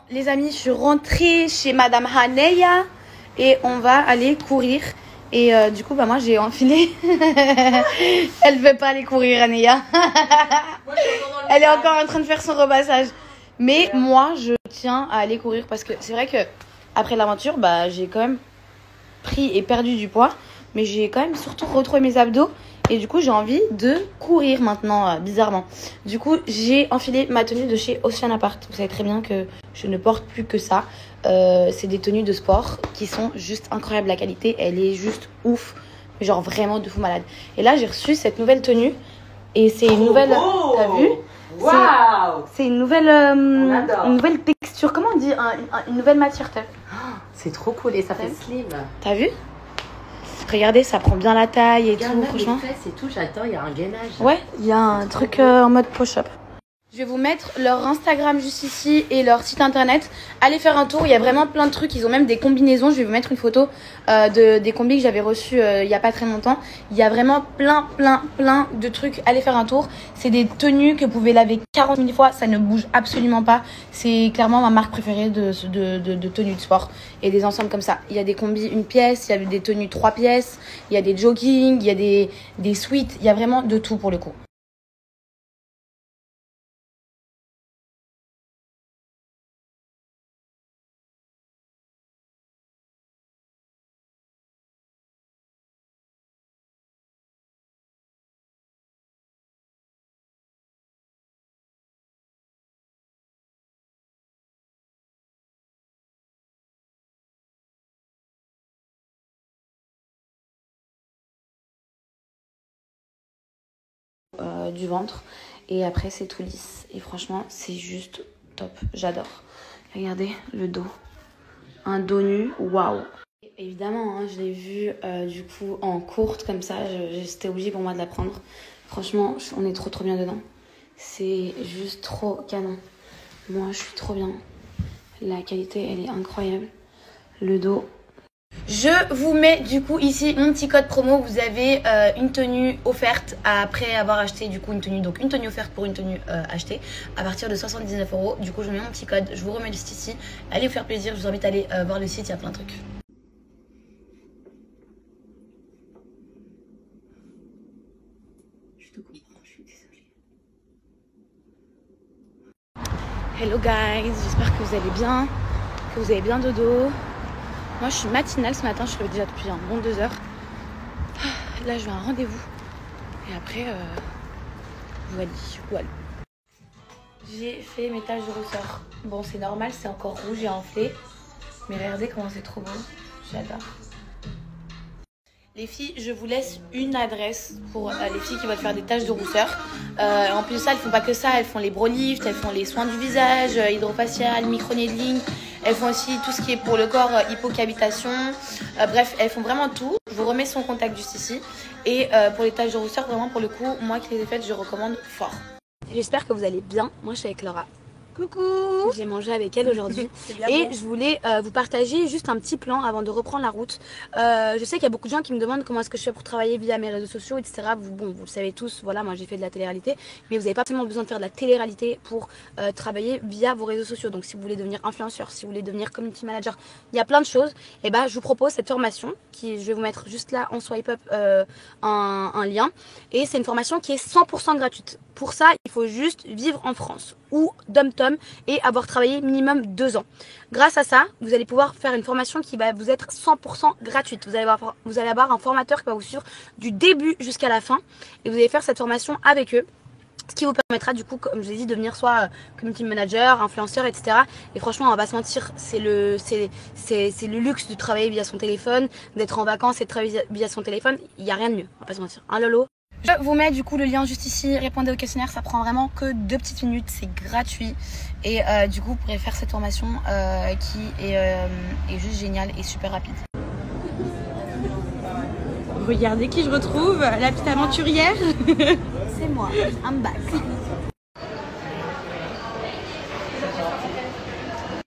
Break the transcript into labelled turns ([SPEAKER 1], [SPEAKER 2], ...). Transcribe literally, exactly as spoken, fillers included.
[SPEAKER 1] Les amis, je suis rentrée chez Madame Haneya et on va aller courir. Et euh, du coup, bah moi j'ai enfilé. Elle veut pas aller courir, Haneya. Elle est encore en train de faire son repassage. Mais ouais. Moi, je tiens à aller courir parce que c'est vrai que après l'aventure, bah j'ai quand même pris et perdu du poids, mais j'ai quand même surtout retrouvé mes abdos. Et du coup, j'ai envie de courir maintenant, euh, bizarrement. Du coup, j'ai enfilé ma tenue de chez Ocean Apart. Vous savez très bien que je ne porte plus que ça. Euh, c'est des tenues de sport qui sont juste incroyables. La qualité, elle est juste ouf. Genre vraiment de fou malade. Et là, j'ai reçu cette nouvelle tenue. Et c'est une nouvelle...
[SPEAKER 2] Oh,
[SPEAKER 1] t'as vu?
[SPEAKER 2] Waouh!
[SPEAKER 1] C'est une nouvelle... Euh, une nouvelle texture. Comment on dit? un, un, Une nouvelle matière, t'as vu?
[SPEAKER 2] C'est trop cool et ça fait slim.
[SPEAKER 1] T'as vu? Regardez, ça prend bien la taille et
[SPEAKER 2] Regarde,
[SPEAKER 1] tout,
[SPEAKER 2] même
[SPEAKER 1] franchement.
[SPEAKER 2] les fesses et tout, j'attends, il y a un gainage.
[SPEAKER 1] Ouais, il y a un truc euh, en mode push-up. Je vais vous mettre leur Instagram juste ici et leur site internet. Allez faire un tour, il y a vraiment plein de trucs. Ils ont même des combinaisons. Je vais vous mettre une photo euh, de, des combis que j'avais reçus euh, il n'y a pas très longtemps. Il y a vraiment plein, plein, plein de trucs. Allez faire un tour. C'est des tenues que vous pouvez laver quarante mille fois. Ça ne bouge absolument pas. C'est clairement ma marque préférée de, de, de, de tenues de sport. Et des ensembles comme ça. Il y a des combis une pièce, il y a des tenues trois pièces, il y a des jogging, il y a des, des sweats. Il y a vraiment de tout pour le coup. Euh, du ventre et après c'est tout lisse et franchement c'est juste top, j'adore. Regardez le dos, un dos nu, waouh. Évidemment hein, je l'ai vu euh, du coup en courte comme ça, c'était obligé pour moi de la prendre. Franchement on est trop trop bien dedans, c'est juste trop canon. Moi je suis trop bien, la qualité elle est incroyable, le dos. Je vous mets du coup ici mon petit code promo. Vous avez euh, une tenue offerte après avoir acheté du coup une tenue. Donc une tenue offerte pour une tenue euh, achetée à partir de soixante-dix-neuf euros. Du coup je vous mets mon petit code, je vous remets juste ici. Allez vous faire plaisir, je vous invite à aller euh, voir le site, il y a plein de trucs. Je te comprends, je suis désolée. Hello guys, j'espère que vous allez bien, que vous avez bien dodo. Moi je suis matinale ce matin, je suis déjà depuis un bon deux heures. Là je vais à un rendez-vous. Et après, euh, voilà, voilà. J'ai fait mes taches de rousseur. Bon c'est normal, c'est encore rouge et enflé. Mais regardez comment c'est trop beau. J'adore. Les filles, je vous laisse une adresse pour euh, les filles qui veulent faire des taches de rousseur. Euh, en plus de ça, elles font pas que ça, elles font les brow lifts, elles font les soins du visage, euh, hydrofacial, micro-needling. Elles font aussi tout ce qui est pour le corps, euh, hypocavitation. Euh, bref, elles font vraiment tout. Je vous remets son contact juste ici. Et euh, pour les taches de rousseur, vraiment pour le coup, moi qui les ai faites, je recommande fort. J'espère que vous allez bien. Moi, je suis avec Laura. Coucou! J'ai mangé avec elle aujourd'hui et bon. Je voulais euh, vous partager juste un petit plan avant de reprendre la route. Euh, je sais qu'il y a beaucoup de gens qui me demandent comment est-ce que je fais pour travailler via mes réseaux sociaux, et cetera. Vous, bon, vous le savez tous, voilà, moi j'ai fait de la télé-réalité, mais vous n'avez pas tellement besoin de faire de la télé-réalité pour euh, travailler via vos réseaux sociaux. Donc si vous voulez devenir influenceur, si vous voulez devenir community manager, il y a plein de choses. Et ben, je vous propose cette formation qui, je vais vous mettre juste là en swipe up euh, un, un lien. Et c'est une formation qui est cent pour cent gratuite. Pour ça, il faut juste vivre en France ou dom-tom et avoir travaillé minimum deux ans. Grâce à ça, vous allez pouvoir faire une formation qui va vous être cent pour cent gratuite. Vous allez avoir, vous allez avoir un formateur qui va vous suivre du début jusqu'à la fin et vous allez faire cette formation avec eux. Ce qui vous permettra du coup, comme je vous ai dit, de devenir soit community manager, influenceur, et cetera. Et franchement, on va pas se mentir, c'est le, c'est, c'est, c'est le luxe de travailler via son téléphone, d'être en vacances et de travailler via son téléphone. Il n'y a rien de mieux, on va pas se mentir. Hein Lolo? Je vous mets du coup le lien juste ici, répondez au questionnaire, ça prend vraiment que deux petites minutes, c'est gratuit. Et euh, du coup, vous pourrez faire cette formation euh, qui est, euh, est juste géniale et super rapide.
[SPEAKER 3] Regardez qui je retrouve, la petite aventurière.
[SPEAKER 1] C'est moi, I'm back.